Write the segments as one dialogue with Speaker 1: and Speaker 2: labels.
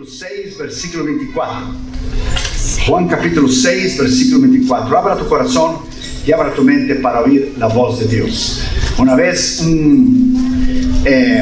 Speaker 1: capítulo 6, versículo 24. Juan capítulo 6, versículo 24. Abra tu corazón y abra tu mente para oír la voz de Dios. Una vez un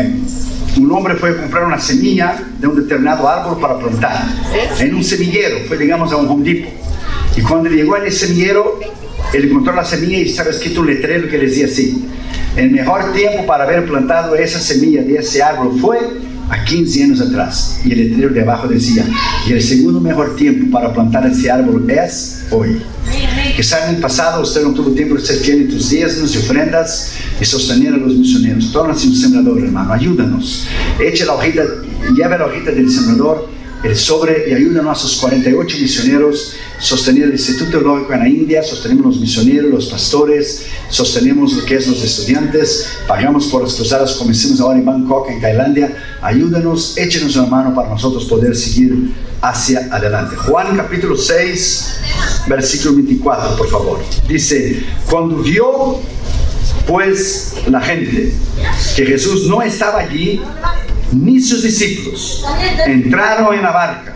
Speaker 1: hombre fue a comprar una semilla de un determinado árbol para plantar en un semillero. Fue, digamos, a un Home Depot. Y cuando llegó en el semillero, él encontró la semilla y estaba escrito un letrero que decía así: el mejor tiempo para haber plantado esa semilla de ese árbol fue a 15 años atrás. Y el letrero de abajo decía: y el segundo mejor tiempo para plantar ese árbol es hoy. Quizá en el pasado usted no tuvo tiempo de ser fiel en tus diezmos y ofrendas y sostener a los misioneros. Tórnase un sembrador, hermano, ayúdanos. Eche la hojita, lleve la hojita del sembrador, el sobre, y ayúdanos a sus 48 misioneros, sostener el Instituto Teológico en la India, sostenemos los misioneros, los pastores, sostenemos lo que es los estudiantes, pagamos por las cruzadas como hicimos ahora en Bangkok, en Tailandia. Ayúdanos, échenos una mano para nosotros poder seguir hacia adelante. Juan capítulo 6, versículo 24, por favor. Dice: cuando vio pues la gente que Jesús no estaba allí, ni sus discípulos, entraron en la barca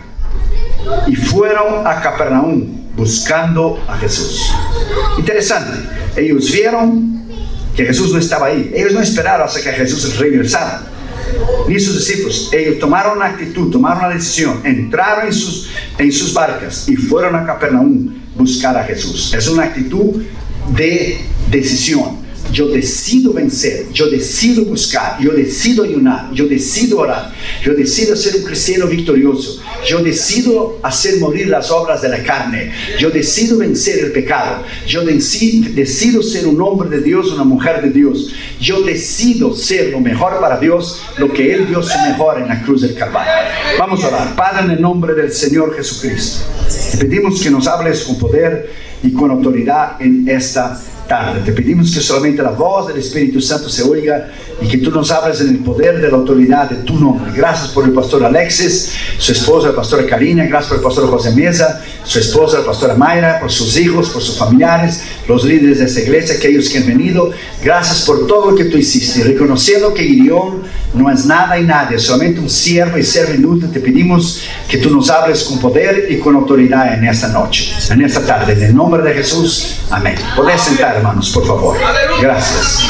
Speaker 1: y fueron a Capernaum buscando a Jesús. Interesante, ellos vieron que Jesús no estaba ahí. Ellos no esperaron hasta que Jesús regresara, ni sus discípulos. Ellos tomaron una actitud, tomaron una decisión, entraron en sus barcas y fueron a Capernaum buscar a Jesús. Es una actitud de decisión. Yo decido vencer, yo decido buscar, yo decido ayunar, yo decido orar, yo decido ser un cristiano victorioso, yo decido hacer morir las obras de la carne, yo decido vencer el pecado, yo decido ser un hombre de Dios, una mujer de Dios, yo decido ser lo mejor para Dios, lo que Él dio su mejor en la cruz del Calvario. Vamos a orar. Padre, en el nombre del Señor Jesucristo, te pedimos que nos hables con poder y con autoridad en esta tarde. Te pedimos que solamente la voz del Espíritu Santo se oiga y que tú nos hables en el poder de la autoridad de tu nombre. Gracias por el pastor Alexis, su esposa, la pastora Karina. Gracias por el pastor José Mesa, su esposa, la pastora Mayra, por sus hijos, por sus familiares, los líderes de esta iglesia, aquellos que han venido. Gracias por todo lo que tú hiciste. Reconociendo que Gideón no es nada y nadie, solamente un siervo y siervo inútil, te pedimos que tú nos hables con poder y con autoridad en esta noche, en esta tarde. En el nombre de Jesús, amén. Podés sentar, hermanos, por favor. Gracias.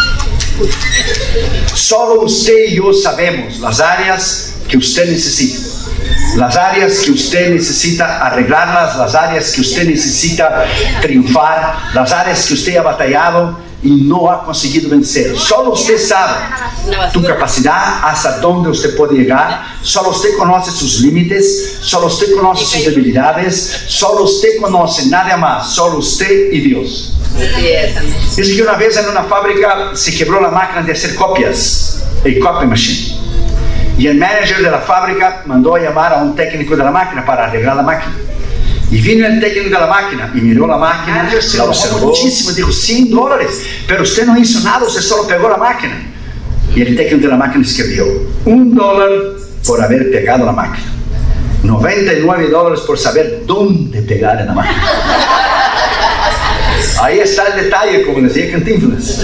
Speaker 1: Solo usted y yo sabemos las áreas que usted necesita, las áreas que usted necesita arreglarlas, las áreas que usted necesita triunfar, las áreas que usted ha batallado y no ha conseguido vencer. Solo usted sabe tu capacidad, hasta dónde usted puede llegar. Solo usted conoce sus límites, solo usted conoce sus debilidades, solo usted conoce, nada más, solo usted y Dios. Dice que una vez en una fábrica se quebró la máquina de hacer copias, el copy machine, y el manager de la fábrica mandó a llamar a un técnico de la máquina para arreglar la máquina. Y vino el técnico de la máquina y miró la máquina, la observó muchísimo, dijo: $100, pero usted no hizo nada, usted solo pegó la máquina. Y el técnico de la máquina escribió: $1 por haber pegado la máquina, $99 por saber dónde pegar en la máquina. Ahí está el detalle, como decía Cantinflas.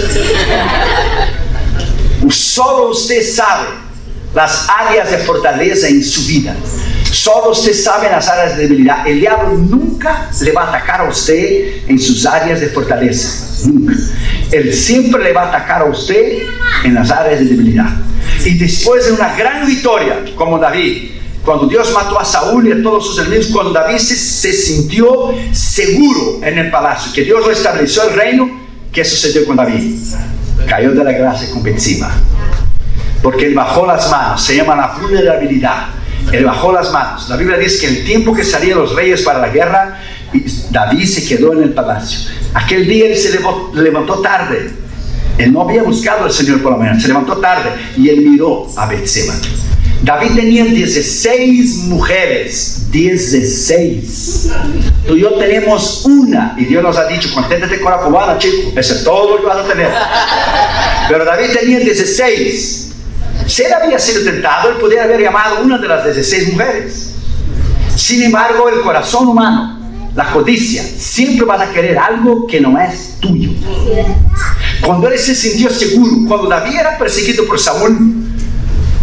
Speaker 1: Solo usted sabe las áreas de fortaleza en su vida. Solo usted sabe las áreas de debilidad. El diablo nunca le va a atacar a usted en sus áreas de fortaleza. Nunca. Él siempre le va a atacar a usted en las áreas de debilidad. Y después de una gran victoria, como David, cuando Dios mató a Saúl y a todos sus enemigos, cuando David se sintió seguro en el palacio, que Dios restableció el reino, ¿qué sucedió con David? Cayó de la gracia con Betseba, porque él bajó las manos. Se llama la vulnerabilidad. Él bajó las manos. La Biblia dice que el tiempo que salían los reyes para la guerra, David se quedó en el palacio. Aquel día él se levantó tarde. Él no había buscado al Señor por la mañana. Se levantó tarde y él miró a Betseba. David tenía 16 mujeres. 16. Tú y yo tenemos una. Y Dios nos ha dicho: conténtate con la cubana, chico. Eso es todo lo que vas a tener. Pero David tenía 16. Si él había sido tentado, él podría haber llamado a una de las 16 mujeres. Sin embargo, el corazón humano, la codicia, siempre vas a querer algo que no es tuyo. Cuando él se sintió seguro, cuando David era perseguido por Saúl,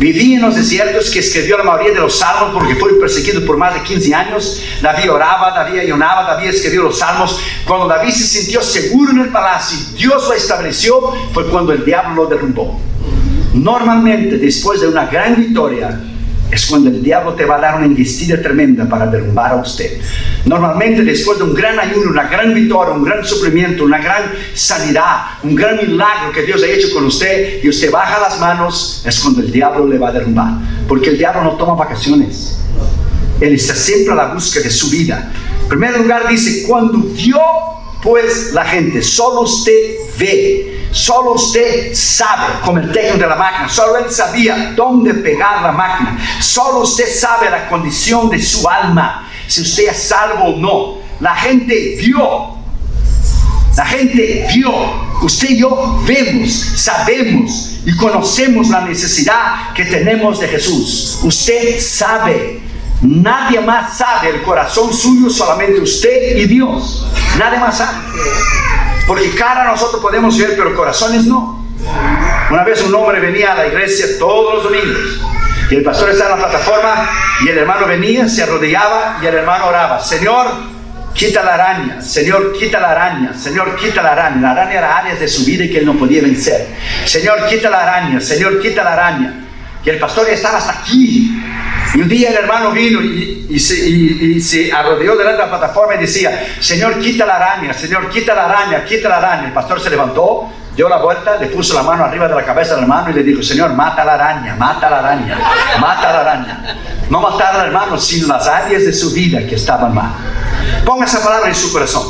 Speaker 1: Vivía en los desiertos, que escribió la mayoría de los salmos porque fue perseguido por más de 15 años. David oraba, David ayunaba, David escribió los salmos. Cuando David se sintió seguro en el palacio, Dios lo estableció, fue cuando el diablo lo derrumbó. Normalmente, después de una gran victoria, es cuando el diablo te va a dar una embestida tremenda para derrumbar a usted. Normalmente, después de un gran ayuno, una gran victoria, un gran sufrimiento, una gran sanidad, un gran milagro que Dios ha hecho con usted, y usted baja las manos, es cuando el diablo le va a derrumbar. Porque el diablo no toma vacaciones. Él está siempre a la búsqueda de su vida. En primer lugar dice, cuando vio pues la gente, solo usted ve. Solo usted sabe, como el técnico de la máquina, solo él sabía dónde pegar la máquina. Solo usted sabe la condición de su alma, si usted es salvo o no. La gente vio. La gente vio. Usted y yo vemos, sabemos y conocemos la necesidad que tenemos de Jesús. Usted sabe. Nadie más sabe el corazón suyo, solamente usted y Dios. Nadie más sabe. Porque cara nosotros podemos ver, pero corazones no. Una vez un hombre venía a la iglesia todos los domingos, y el pastor estaba en la plataforma, y el hermano venía, se arrodillaba, y el hermano oraba: Señor, quita la araña, Señor, quita la araña, Señor, quita la araña. La araña era áreas de su vida que él no podía vencer. Señor, quita la araña, Señor, quita la araña. Y el pastor ya estaba hasta aquí. Y un día el hermano vino y se arrodilló delante de la plataforma y decía: Señor, quita la araña, Señor, quita la araña, quita la araña. El pastor se levantó, dio la vuelta, le puso la mano arriba de la cabeza del hermano y le dijo: Señor, mata la araña, mata la araña, mata la araña. No matar al hermano, sino las áreas de su vida que estaban mal. Ponga esa palabra en su corazón.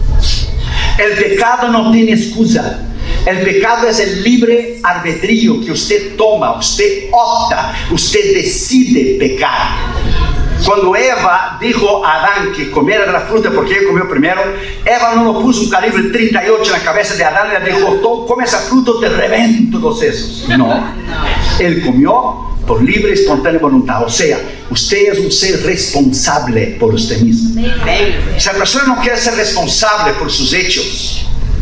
Speaker 1: El pecado no tiene excusa. El pecado es el libre albedrío que usted toma, usted opta, usted decide pecar. Cuando Eva dijo a Adán que comiera de la fruta porque él comió primero, Eva no lo puso un calibre 38 en la cabeza de Adán y le dijo: come esa fruta, te revento los sesos. No, él comió por libre y espontánea voluntad. O sea, usted es un ser responsable por usted mismo. Si la persona no quiere ser responsable por sus hechos,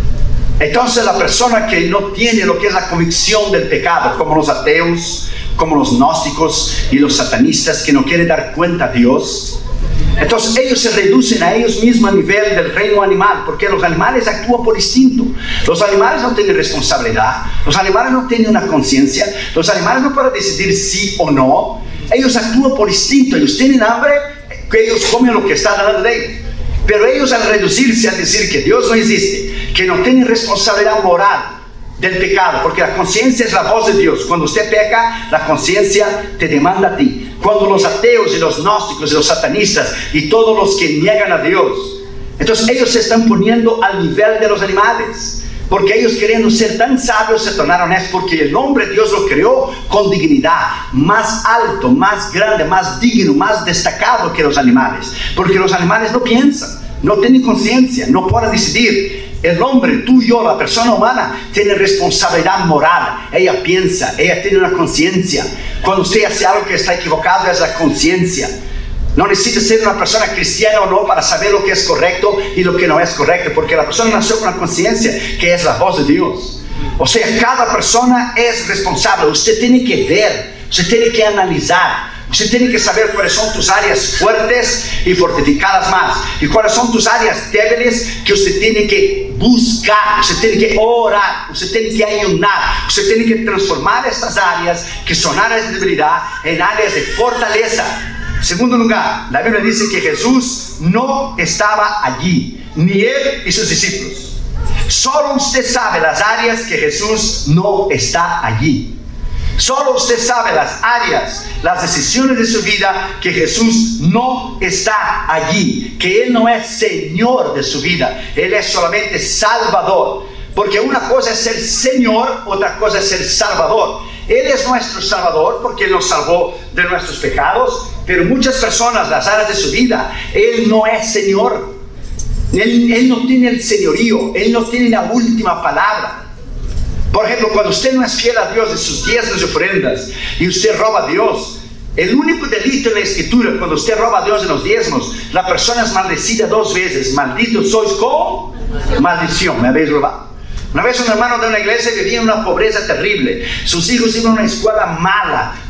Speaker 1: entonces la persona que no tiene lo que es la convicción del pecado, como los ateos, como los gnósticos y los satanistas que no quieren dar cuenta a Dios, entonces ellos se reducen a ellos mismos a nivel del reino animal, porque los animales actúan por instinto. Los animales no tienen responsabilidad, los animales no tienen una conciencia, los animales no pueden decidir sí o no. Ellos actúan por instinto. Ellos tienen hambre, que ellos comen lo que está delante de ellos. Pero ellos, al reducirse a decir que Dios no existe, que no tienen responsabilidad moral del pecado, porque la conciencia es la voz de Dios. Cuando usted peca, la conciencia te demanda a ti. Cuando los ateos y los gnósticos y los satanistas y todos los que niegan a Dios, entonces ellos se están poniendo al nivel de los animales, porque ellos, queriendo ser tan sabios, se tornaron eso, porque el hombre Dios lo creó con dignidad, más alto, más grande, más digno, más destacado que los animales, porque los animales no piensan, no tienen conciencia, no pueden decidir. El hombre, tú y yo, la persona humana, tiene responsabilidad moral. Ella piensa, ella tiene una conciencia. Cuando usted hace algo que está equivocado, es la conciencia. No necesita ser una persona cristiana o no para saber lo que es correcto y lo que no es correcto, porque la persona nació con una conciencia que es la voz de Dios. O sea, cada persona es responsable. Usted tiene que ver, usted tiene que analizar, usted tiene que saber cuáles son tus áreas fuertes y fortificadas más, y cuáles son tus áreas débiles que usted tiene que buscar, usted tiene que orar, usted tiene que ayunar, usted tiene que transformar estas áreas que son áreas de debilidad en áreas de fortaleza. En segundo lugar, la Biblia dice que Jesús no estaba allí, ni él y sus discípulos. Solo usted sabe las áreas que Jesús no está allí. Solo usted sabe las áreas, las decisiones de su vida que Jesús no está allí, que Él no es Señor de su vida, Él es solamente Salvador. Porque una cosa es ser Señor, otra cosa es ser Salvador. Él es nuestro Salvador porque Él nos salvó de nuestros pecados, pero muchas personas, las áreas de su vida, Él no es Señor. Él no tiene el señorío, Él no tiene la última palabra. Por ejemplo, cuando usted no es fiel a Dios en sus diezmos y ofrendas y usted roba a Dios, el único delito en la Escritura, cuando usted roba a Dios en los diezmos, la persona es maldecida 2 veces. Maldito sois con maldición, me habéis robado. Una vez un hermano de una iglesia vivía en una pobreza terrible. Sus hijos iban a una escuela mala,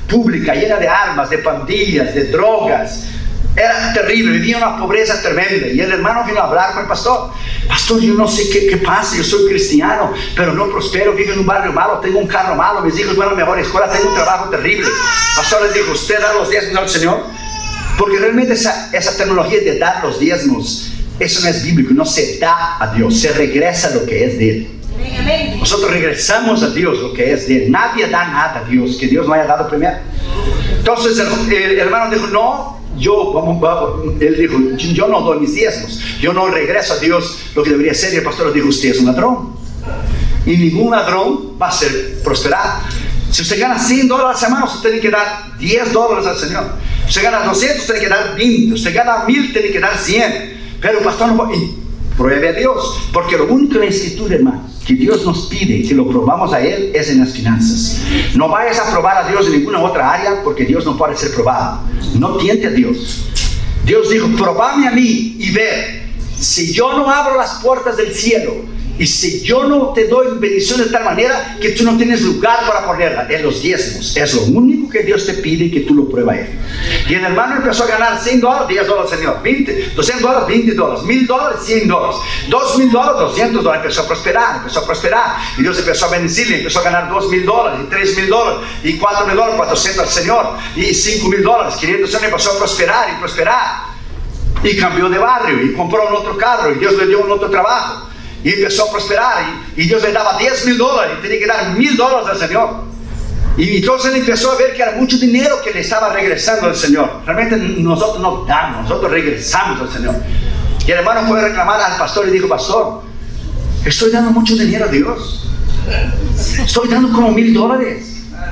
Speaker 1: pública, llena de armas, de pandillas, de drogas. Era terrible, vivía una pobreza tremenda. Y el hermano vino a hablar con el pastor. Pastor, yo no sé qué pasa, yo soy cristiano, pero no prospero, vivo en un barrio malo, tengo un carro malo, mis hijos van a la mejor escuela, tengo un trabajo terrible. El pastor le dijo, ¿usted da los diezmos al Señor? Porque realmente esa terminología de dar los diezmos, eso no es bíblico, no se da a Dios, se regresa lo que es de Él. Nosotros regresamos a Dios lo que es de Él. Nadie da nada a Dios que Dios no haya dado primero. Entonces el hermano dijo, no, él dijo, yo no doy mis diezmos, yo no regreso a Dios lo que debería ser. Y el pastor le dijo, usted es un ladrón, y ningún ladrón va a ser prosperado. Si usted gana $100 a la semana, usted tiene que dar $10 al Señor. Usted gana 200, tiene que dar 20. Usted gana 1000, tiene que dar 100. Pero el pastor no pruebe a Dios, porque lo único en la Escritura, hermano, que Dios nos pide que lo probamos a Él es en las finanzas. No vayas a probar a Dios en ninguna otra área, porque Dios no puede ser probado. No tiente a Dios. Dios dijo, probame a mí y ver si yo no abro las puertas del cielo, y si yo no te doy bendición de tal manera que tú no tienes lugar para ponerla en los diezmos. Es lo único que Dios te pide, que tú lo pruebas a Él. Y el hermano empezó a ganar $100, $10, Señor, 20, $200, $20, $1000, $100, $2000, $200. Empezó a prosperar. Y Dios empezó a bendecirle, empezó a ganar $2000, y $3000, y $4000, 400 al Señor, y $5000, 500. Empezó a prosperar. Y cambió de barrio, y compró un otro carro, y Dios le dio un otro trabajo. Y empezó a prosperar, y Dios le daba $10,000, y tenía que dar $1000 al Señor. Y entonces él empezó a ver que era mucho dinero que le estaba regresando al Señor. Realmente nosotros no damos, nosotros regresamos al Señor. Y el hermano fue a reclamar al pastor y dijo, pastor, estoy dando mucho dinero a Dios. Estoy dando como $1000.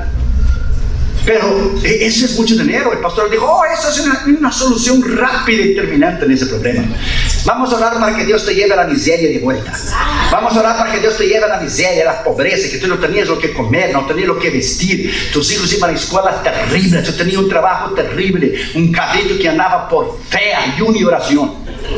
Speaker 1: Pero eso es mucho dinero. El pastor dijo, eso es una solución rápida y terminante en ese problema. Vamos a orar para que Dios te lleve a la miseria de vuelta. Vamos a orar para que Dios te lleve a la miseria, a la pobreza, que tú no tenías lo que comer, no tenías lo que vestir. Tus hijos iban a escuelas terribles, tú tenías un trabajo terrible, un carrito que andaba por fe, ayuno y oración.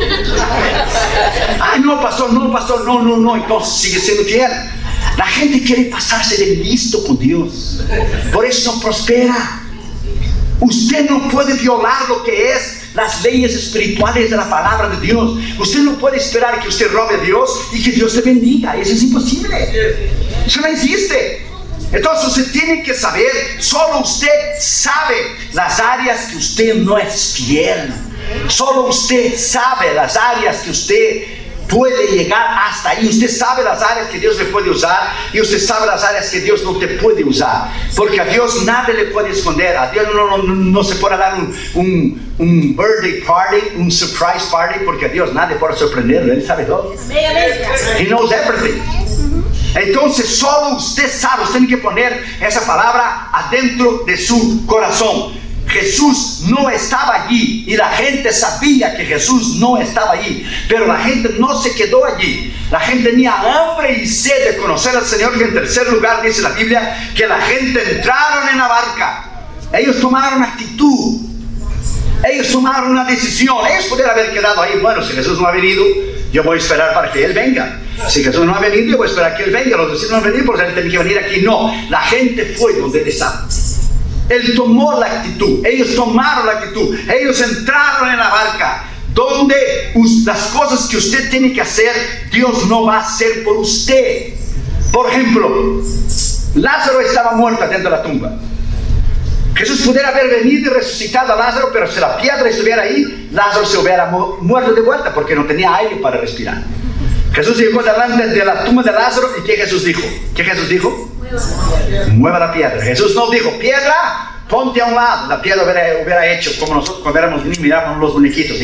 Speaker 1: Ay, no, pastor, no. Entonces sigue siendo fiel. La gente quiere pasarse de listo con Dios, por eso no prospera. Usted no puede violar lo que es las leyes espirituales de la palabra de Dios. Usted no puede esperar que usted robe a Dios y que Dios te bendiga. Eso es imposible. Eso no existe. Entonces usted tiene que saber, solo usted sabe las áreas que usted no es fiel. Solo usted sabe las áreas que usted puede llegar hasta ahí. Usted sabe las áreas que Dios le puede usar, y usted sabe las áreas que Dios no te puede usar, porque a Dios nadie le puede esconder. A Dios no se puede dar un birthday party, un surprise party, porque a Dios nadie puede sorprenderlo. Él sabe todo. He knows everything. Entonces solo usted sabe. Usted tiene que poner esa palabra adentro de su corazón. Jesús no estaba allí, y la gente sabía que Jesús no estaba allí, pero la gente no se quedó allí. La gente tenía hambre y sed de conocer al Señor. Y en tercer lugar dice la Biblia que la gente entraron en la barca. Ellos tomaron actitud, ellos tomaron una decisión. Ellos pudieron haber quedado ahí, bueno, si Jesús no ha venido, yo voy a esperar para que Él venga. Si Jesús no ha venido, yo voy a esperar que Él venga. Los discípulos no han venido, porque Él tiene que venir aquí. No, la gente fue donde Él estaba. Él tomó la actitud, ellos tomaron la actitud, ellos entraron en la barca, donde las cosas que usted tiene que hacer, Dios no va a hacer por usted. Por ejemplo, Lázaro estaba muerto dentro de la tumba. Jesús pudiera haber venido y resucitado a Lázaro, pero si la piedra estuviera ahí, Lázaro se hubiera muerto de vuelta, porque no tenía aire para respirar. Jesús llegó delante de la tumba de Lázaro, y ¿qué Jesús dijo? ¿Qué Jesús dijo? Mueva la piedra. Jesús no dijo, piedra, ponte a un lado. La piedra hubiera hecho como nosotros cuando éramos niños, mirábamos los muñequitos,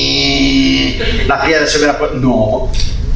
Speaker 1: y la piedra se hubiera puesto. No.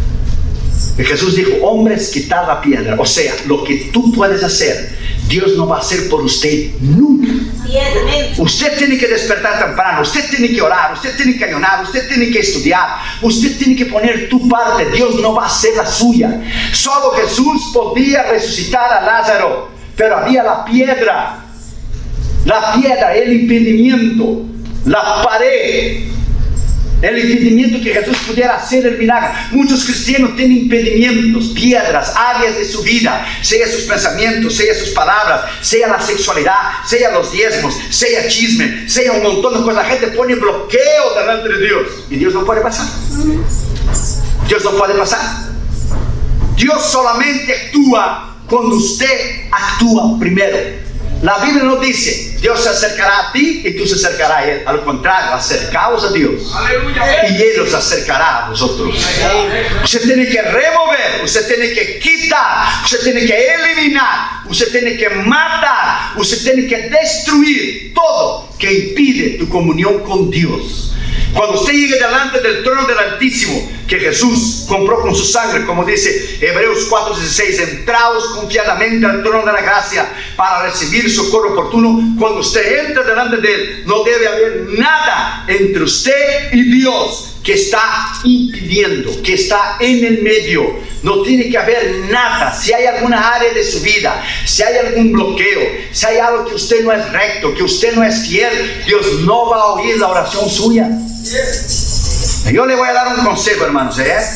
Speaker 1: Y Jesús dijo, hombres, quitad la piedra. O sea, lo que tú puedes hacer, Dios no va a hacer por usted nunca. Usted tiene que despertar temprano, usted tiene que orar, usted tiene que ayunar, usted tiene que estudiar, usted tiene que poner tu parte. Dios no va a hacer la suya. Solo Jesús podía resucitar a Lázaro, pero había la piedra, el impedimento, la pared. El impedimento que Jesús pudiera hacer el milagro. Muchos cristianos tienen impedimentos, piedras, áreas de su vida, sea sus pensamientos, sea sus palabras, sea la sexualidad, sea los diezmos, sea chisme, sea un montón de cosas. La gente pone bloqueo delante de Dios y Dios no puede pasar. Dios no puede pasar. Dios solamente actúa cuando usted actúa primero. La Biblia no dice, Dios se acercará a ti y tú se acercarás a Él. Al contrario, acercaos a Dios. Aleluya. Y Él os acercará a vosotros. Usted tiene que remover, usted tiene que quitar, usted tiene que eliminar, usted tiene que matar, usted tiene que destruir todo que impide tu comunión con Dios. Cuando usted llegue delante del trono del Altísimo, que Jesús compró con su sangre, como dice Hebreos 4:16, entraos confiadamente al trono de la gracia para recibir socorro oportuno. Cuando usted entra delante de Él, no debe haber nada entre usted y Dios que está impidiendo, que está en el medio. No tiene que haber nada. Si hay alguna área de su vida, si hay algún bloqueo, si hay algo que usted no es recto, que usted no es fiel, Dios no va a oír la oración suya. Yo le voy a dar un consejo, hermanos.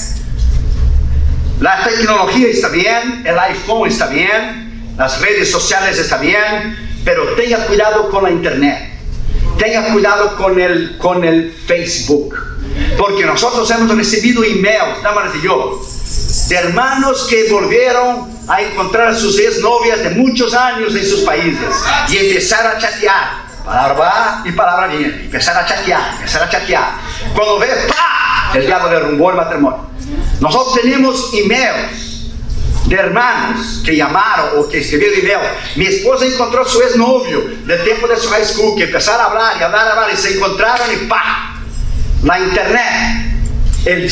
Speaker 1: La tecnología está bien, el iPhone está bien, las redes sociales están bien, pero tenga cuidado con la internet. Tenga cuidado con el Facebook. Porque nosotros hemos recibido emails, nada más de yo, de hermanos que volvieron a encontrar a sus exnovias de muchos años en sus países y empezaron a chatear. Palabra va y palabra viene. Empezar a chatear. Cuando ve, ¡pah!, el diablo derrumbó el matrimonio. Nosotros tenemos emails de hermanos que llamaron o que escribieron email. Mi esposa encontró a su exnovio del tiempo de su high school, que empezaron a hablar y se encontraron y ¡pah! La internet, el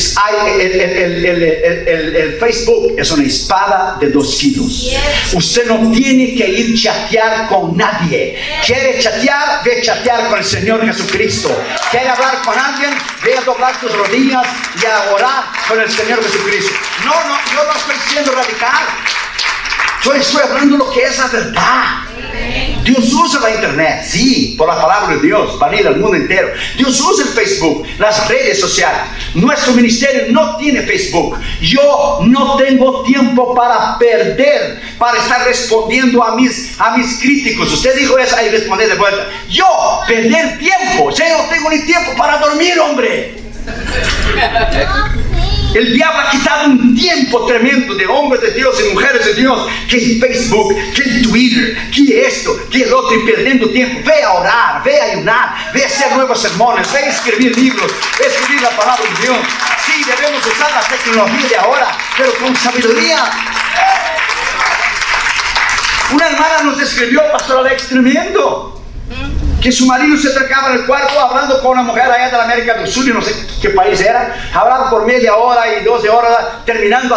Speaker 1: Facebook es una espada de dos filos. Usted no tiene que ir chatear con nadie. ¿Quiere chatear? Ve chatear con el Señor Jesucristo. ¿Quiere hablar con alguien? Ve a doblar tus rodillas y a orar con el Señor Jesucristo. No, yo no estoy siendo radical. Yo estoy hablando lo que es la verdad. Dios usa la internet, sí, por la palabra de Dios, para ir al mundo entero. Dios usa el Facebook, las redes sociales. Nuestro ministerio no tiene Facebook. Yo no tengo tiempo para perder, para estar respondiendo a mis críticos. Usted dijo eso y responder de vuelta. Yo, perder tiempo. Yo no tengo ni tiempo para dormir, hombre. El diablo ha quitado un tiempo tremendo de hombres de Dios y mujeres de Dios, que en Facebook, que en Twitter, que esto, que el otro, y perdiendo tiempo. Ve a orar, ve a ayunar, ve a hacer nuevos sermones, ve a escribir libros, ve a escribir la palabra de Dios. Sí, debemos usar la tecnología de ahora, pero con sabiduría. Una hermana nos escribió, pastor Alex, tremendo, que su marido se acercaba en el cuarto hablando con una mujer allá de la América del Sur, y no sé qué país era. Hablaban por media hora y 12 horas, terminaron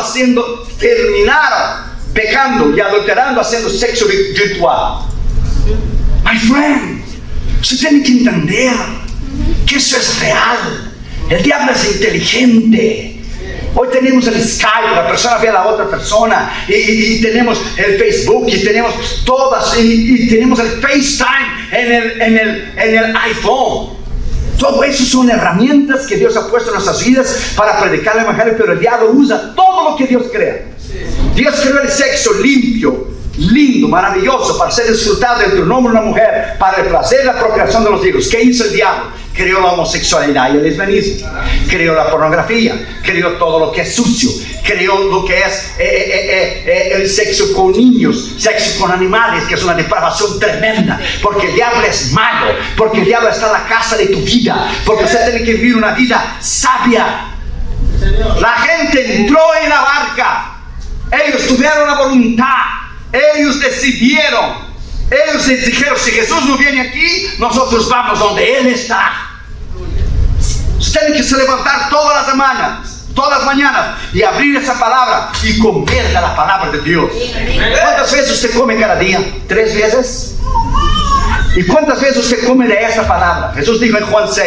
Speaker 1: pecando y adulterando, haciendo sexo virtual. My friend, usted tiene que entender que eso es real. El diablo es inteligente. Hoy tenemos el Skype, la persona ve a la otra persona, y tenemos el Facebook, y tenemos todas, y tenemos el FaceTime en el iPhone. Todo eso son herramientas que Dios ha puesto en nuestras vidas para predicar el evangelio, pero el diablo usa todo lo que Dios crea. Dios creó el sexo limpio, lindo, maravilloso, para ser disfrutado entre un hombre y una mujer, para el placer y la procreación de los hijos. ¿Qué hizo el diablo? Creó la homosexualidad y el lesbianismo, creó la pornografía, creó todo lo que es sucio, creó lo que es el sexo con niños, sexo con animales, que es una depravación tremenda, porque el diablo es malo, porque el diablo está en la casa de tu vida, porque usted tiene que vivir una vida sabia. La gente entró en la barca, ellos tuvieron la voluntad, ellos decidieron. Ellos dijeron, si Jesús no viene aquí, nosotros vamos donde Él está. Usted tiene que se levantar todas las mañanas y abrir esa palabra y comer de la palabra de Dios. ¿Cuántas veces usted come cada día? 3 veces. ¿Y cuántas veces usted come de esta palabra? Jesús dijo en Juan 6,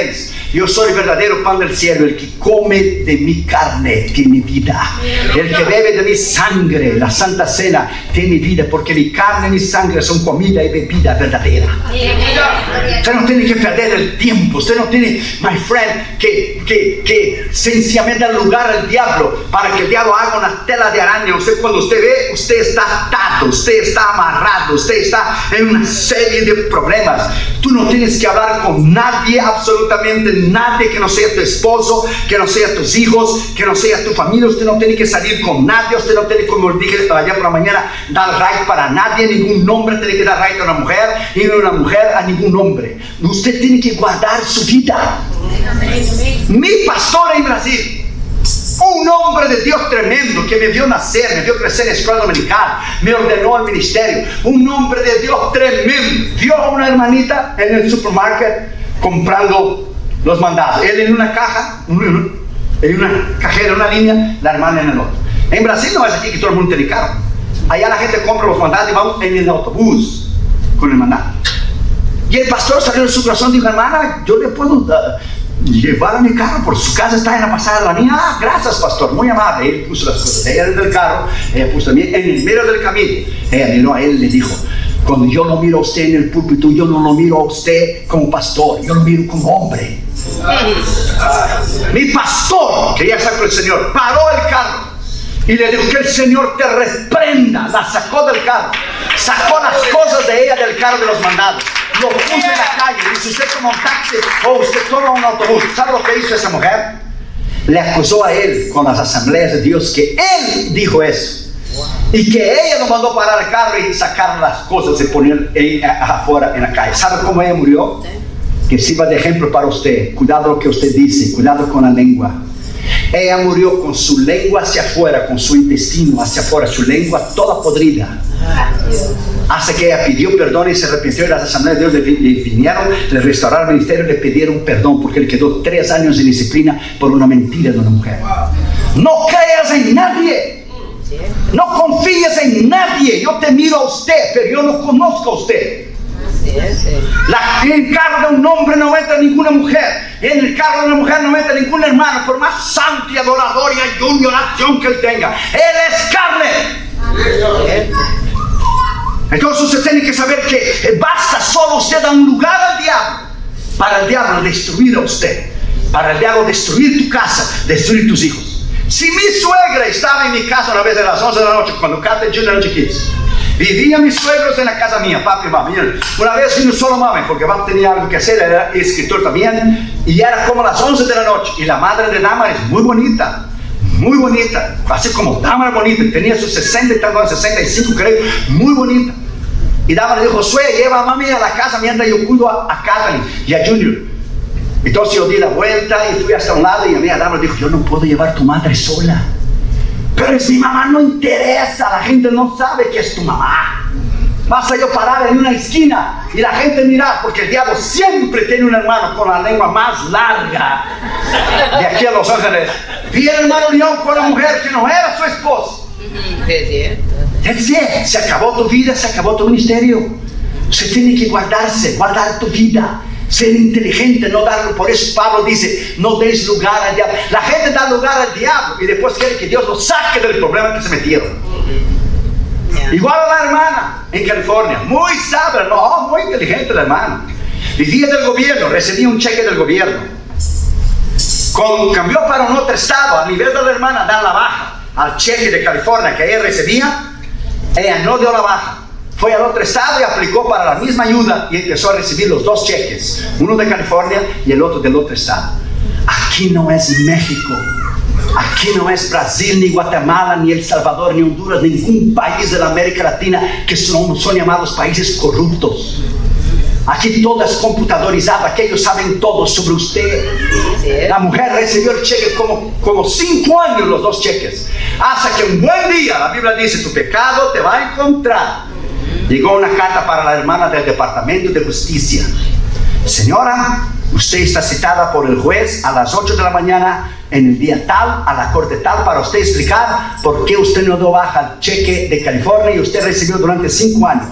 Speaker 1: yo soy el verdadero pan del cielo. El que come de mi carne tiene vida. El que bebe de mi sangre, la santa cena, tiene vida, porque mi carne y mi sangre son comida y bebida verdadera. Usted no tiene que perder el tiempo. Usted no tiene, my friend, que sencillamente dar lugar al diablo para que el diablo haga una tela de araña. Usted, cuando usted ve, usted está atado, usted está amarrado, usted está en una serie de problemas. Tú no tienes que hablar con nadie, absolutamente nadie, que no sea tu esposo, que no sea tus hijos, que no sea tu familia. Usted no tiene que salir con nadie. Usted no tiene, como dije allá por la mañana, dar right para nadie. Ningún hombre tiene que dar right a una mujer, y una mujer a ningún hombre. Usted tiene que guardar su vida. Mi pastor en Brasil, un hombre de Dios tremendo, que me vio nacer, me vio crecer en escuela dominical, me ordenó al ministerio. Un hombre de Dios tremendo vio a una hermanita en el supermercado comprando los mandados. Él en una caja, en una cajera, una línea, la hermana en el otro. En Brasil no es aquí que todo el mundo tiene carro. Allá la gente compra los mandados y vamos en el autobús con el mandado. Y el pastor salió de su corazón y dijo: hermana, yo le puedo llevar a mi carro, por su casa está en la pasada de la mía. Ah, gracias, pastor, muy amable. Él puso las cosas de ella dentro del carro, ella puso también en el medio del camino. Ella miró a él y le dijo: cuando yo lo miro a usted en el púlpito, yo no lo miro a usted como pastor, yo lo miro como hombre. Mi pastor, que ya está con el Señor, paró el carro y le dijo: que el Señor te reprenda. La sacó del carro, sacó las cosas de ella del carro de los mandados, lo puso en la calle. Dice: usted toma un taxi o usted toma un autobús. ¿Sabe lo que hizo esa mujer? Le acusó a él con las asambleas de Dios que él dijo eso, y que ella lo mandó parar el carro y sacar las cosas y poner afuera en la calle. ¿Sabe cómo ella murió? Que sirva de ejemplo para usted. Cuidado lo que usted dice, cuidado con la lengua. Ella murió con su lengua hacia afuera, con su intestino hacia afuera, su lengua toda podrida. Hasta que ella pidió perdón y se arrepintió, y las asambleas de Dios le vinieron, le restauraron el ministerio y le pidieron perdón, porque él quedó 3 años en disciplina por una mentira de una mujer. No creas en nadie, no confíes en nadie. Yo te miro a usted, pero yo no conozco a usted. En el carro de un hombre no entra ninguna mujer, en el carro de una mujer no entra ningún hermano, por más santo y adorador y ayuno y oración que él tenga. Él es carne. Entonces usted tiene que saber que basta solo usted dar un lugar al diablo, para el diablo destruir a usted, para el diablo destruir tu casa, destruir tus hijos. Si mi suegra estaba en mi casa una vez a las 11 de la noche, cuando Cata y Junior eran chiquitos, vivían mis suegros en la casa mía, papi y mami. Una vez vino solo mami, porque papi tenía algo que hacer, era escritor también, y era como las 11 de la noche, y la madre de Damaris, muy bonita, así como Damaris bonita, tenía sus 60 y tantos, 65 creo, muy bonita. Y Damaris dijo: Josué, lleva a mami a la casa mientras yo cuido a Kathleen y a Junior. Entonces yo di la vuelta y fui hasta un lado, y a mí a Damaris dijo: yo no puedo llevar a tu madre sola. Pero es mi mamá, no interesa, la gente no sabe que es tu mamá. Basta yo parar en una esquina y la gente mirar, porque el diablo siempre tiene un hermano con la lengua más larga de aquí a Los Ángeles. Vi al hermano León con una mujer que no era su esposa. Se acabó tu vida, se acabó tu ministerio. Se tiene que guardarse, guardar tu vida, ser inteligente, no darlo. Por eso Pablo dice: no deis lugar al diablo. La gente da lugar al diablo y después quiere que Dios lo saque del problema que se metieron. Igual a la hermana en California, muy sabia, no, muy inteligente la hermana. Vivía del gobierno, recibía un cheque del gobierno. Cambió para un otro estado, a nivel de la hermana dar la baja al cheque de California que ella recibía. Ella no dio la baja, fue al otro estado y aplicó para la misma ayuda, y empezó a recibir los 2 cheques, uno de California y el otro del otro estado. Aquí no es México, aquí no es Brasil, ni Guatemala, ni El Salvador, ni Honduras, ningún país de la América Latina que son llamados países corruptos. Aquí todo es computadorizado, aquí ellos saben todo sobre usted. La mujer recibió el cheque como 5 años, los 2 cheques, hasta que un buen día, la Biblia dice: tu pecado te va a encontrar. Llegó una carta para la hermana del Departamento de Justicia: señora, usted está citada por el juez a las 8 de la mañana en el día tal, a la corte tal, para usted explicar por qué usted no dio baja al cheque de California y usted recibió durante 5 años.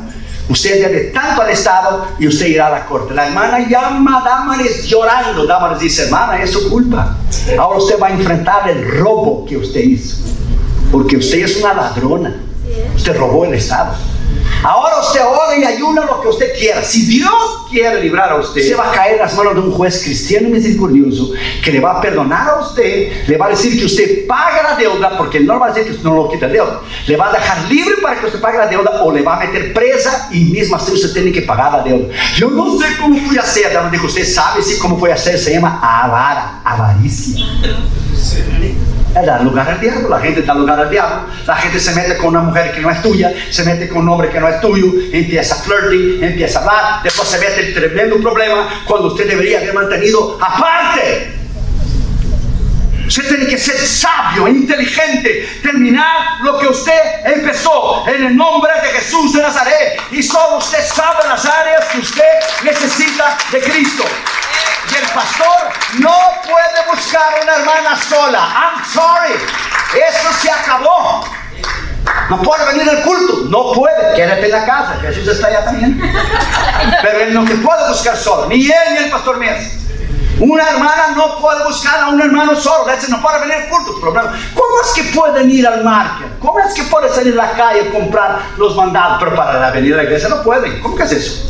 Speaker 1: Usted debe tanto al Estado y usted irá a la corte. La hermana llama a Damaris llorando. Damaris dice, hermana, es su culpa. Ahora usted va a enfrentar el robo que usted hizo. Porque usted es una ladrona. Usted robó el Estado. Ahora usted ora y ayuna lo que usted quiera. Si Dios quiere librar a usted, se va a caer en las manos de un juez cristiano y misericordioso que le va a perdonar a usted, le va a decir que usted pague la deuda, porque no va a decir que usted no lo quita la deuda, le va a dejar libre para que usted pague la deuda, o le va a meter presa y mismo así usted tiene que pagar la deuda. Yo no sé cómo voy a hacer. Dios dijo, usted sabe sí cómo voy a hacer. Se llama avaricia. Es dar lugar al diablo. La gente da lugar al diablo. La gente se mete con una mujer que no es tuya, se mete con un hombre que no es tuyo, empieza flirting, empieza a hablar, después se mete el tremendo problema cuando usted debería haber mantenido aparte. Usted tiene que ser sabio, inteligente, terminar lo que usted empezó en el nombre de Jesús de Nazaret. Y solo usted sabe las áreas que usted necesita de Cristo. Y el pastor no puede buscar una hermana sola. I'm sorry. Eso se acabó. No puede venir al culto. No puede. Quédate en la casa. Jesús está allá también. Pero él no te puede buscar solo. Ni él ni el pastor Mies. Una hermana no puede buscar a un hermano solo. No puede venir al culto. ¿Cómo es que pueden ir al market? ¿Cómo es que pueden salir a la calle a comprar los mandados? Pero para venir a la iglesia no pueden. ¿Cómo que es eso?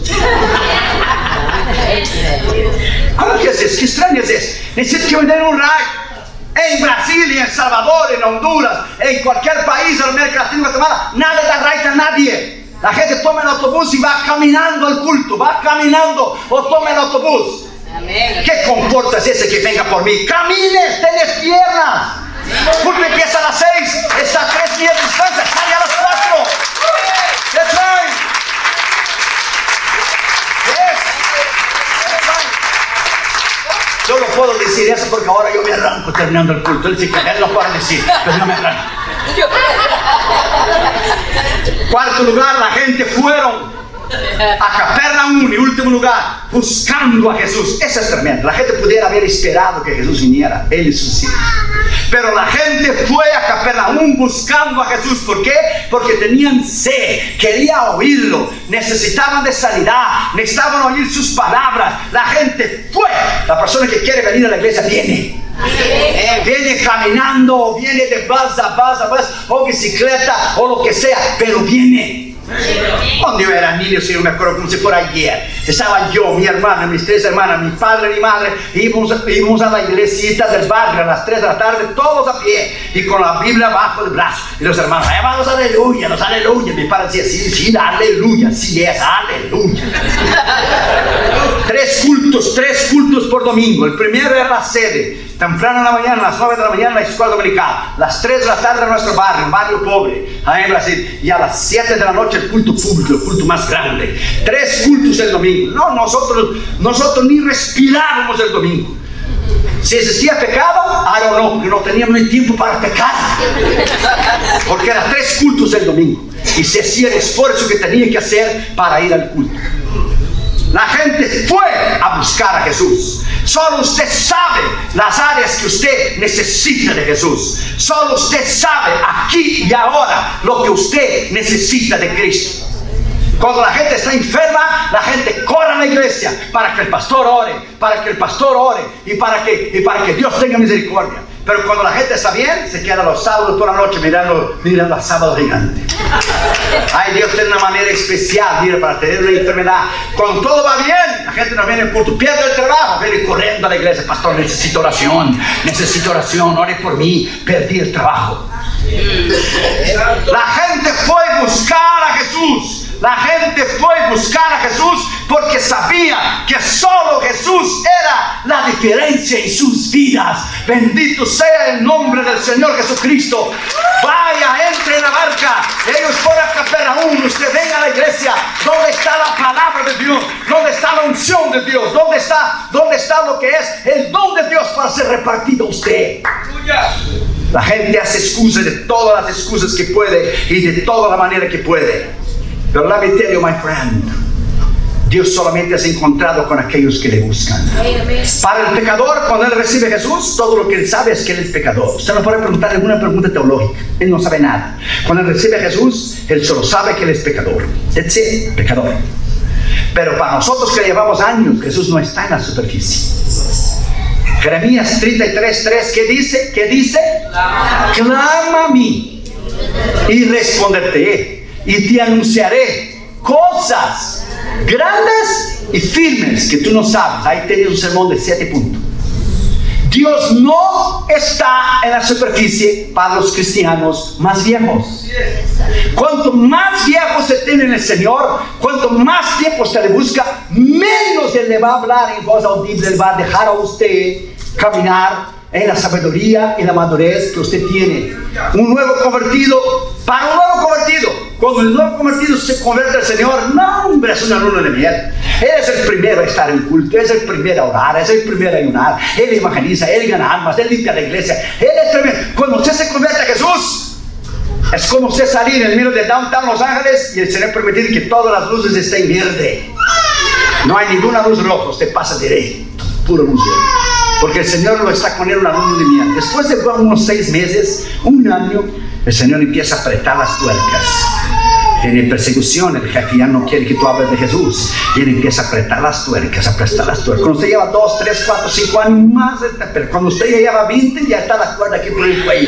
Speaker 1: ¿Cómo que es eso? ¿Qué extraño es eso? Necesito que me den un ride. En Brasil, en El Salvador, en Honduras, en cualquier país de América Latina, Guatemala, nada da ride a nadie. La gente toma el autobús y va caminando al culto. Va caminando o toma el autobús. Amén. ¿Qué comporta es ese que venga por mí? ¡Camine! ¡Tenés piernas! El culto empieza a las 6, está a 3 días de distancia, sale a las 4. That's right. Yo no puedo decir eso porque ahora yo me arranco terminando el culto. Él dice que él lo puede decir, pero yo me arranco. Cuarto lugar, la gente fueron a Capernaum, y último lugar, buscando a Jesús. Eso es tremendo. La gente pudiera haber esperado que Jesús viniera, él y sus hijos. Pero la gente fue a Capernaum buscando a Jesús. ¿Por qué? Porque tenían sed, querían oírlo, necesitaban de sanidad, necesitaban oír sus palabras. La gente fue. La persona que quiere venir a la iglesia viene. Viene caminando, viene de bus a bus, o bicicleta, o lo que sea, pero viene. Cuando yo era niño, si no me acuerdo como si fuera ayer, estaba yo, mi hermana, mis 3 hermanas, mi padre, mi madre, íbamos a la iglesita del barrio a las 3 de la tarde, todos a pie y con la Biblia bajo el brazo. Y los hermanos, vamos, aleluya, los aleluya. Mi padre decía, sí, aleluya, sí es, aleluya. 3 cultos por domingo. El primero era la sede. Temprano en la mañana, a las 9 de la mañana, la escuela dominical. Las 3 de la tarde en nuestro barrio, un barrio pobre, ahí en Brasil. Y a las 7 de la noche el culto público, el culto más grande. 3 cultos el domingo. No, nosotros ni respirábamos el domingo. Si existía pecado, I don't know, porque no teníamos ni tiempo para pecar. Porque eran 3 cultos el domingo. Y se hacía el esfuerzo que tenía que hacer para ir al culto. La gente fue a buscar a Jesús. Solo usted sabe las áreas que usted necesita de Jesús. Solo usted sabe aquí y ahora lo que usted necesita de Cristo. Cuando la gente está enferma, la gente corre a la iglesia para que el pastor ore, y para que Dios tenga misericordia. Pero cuando la gente está bien, se queda los sábados por la noche mirando a sábado gigante. Ay, Dios tiene una manera especial, mira, para tener una enfermedad. Cuando todo va bien, la gente no viene al culto, pierde el trabajo, viene corriendo a la iglesia. Pastor, necesito oración, ore por mí, perdí el trabajo. La gente fue a buscar a Jesús. La gente fue a buscar a Jesús porque sabía que solo Jesús era la diferencia en sus vidas. Bendito sea el nombre del Señor Jesucristo. Vaya, entre en la barca. Ellos fueron a Capernaum. Usted venga a la iglesia. ¿Dónde está la palabra de Dios? ¿Dónde está la unción de Dios? ¿Dónde está lo que es el don de Dios para ser repartido a usted? La gente hace excusas de todas las excusas que puede y de toda la manera que puede. Pero let me tell you, my friend, Dios solamente es encontrado con aquellos que le buscan. Para el pecador, cuando él recibe a Jesús, todo lo que él sabe es que él es pecador. Usted no puede preguntar alguna pregunta teológica, él no sabe nada. Cuando él recibe a Jesús, él solo sabe que él es pecador. That's it, pecador. Pero para nosotros que llevamos años, Jesús no está en la superficie. Jeremías 33:3, ¿qué dice? ¿Qué dice? Clama a mí y responderte y te anunciaré cosas grandes y firmes que tú no sabes. Ahí tienes un sermón de 7 puntos. Dios no está en la superficie para los cristianos más viejos. Cuanto más viejo se tiene en el Señor, cuanto más tiempo se le busca, menos Él le va a hablar en voz audible. Él va a dejar a usted caminar en la sabiduría y la madurez que usted tiene. Un nuevo convertido, para un nuevo convertido, cuando el nuevo convertido se convierte al Señor, no, hombre, es una luna de miel. Él es el primero a estar en culto, es el primero a orar, es el primero a ayunar, Él evangeliza, Él gana almas, Él limpia la iglesia, Él es tremendo. Cuando usted se convierte a Jesús, es como usted salir en el medio de downtown Los Ángeles y el Señor permitir que todas las luces estén verde. No hay ninguna luz roja, usted pasa directo, puro luz verde. Porque el Señor lo está con él una luna de miel. Después de unos 6 meses, un año, el Señor empieza a apretar las tuercas. Tiene persecución, el jefe ya no quiere que tú hables de Jesús. Y él empieza a apretar las tuercas, a apretar las tuercas. Cuando usted lleva 2, 3, 4, 5 años más, pero cuando usted ya lleva 20, ya está la cuerda aquí por el cuello.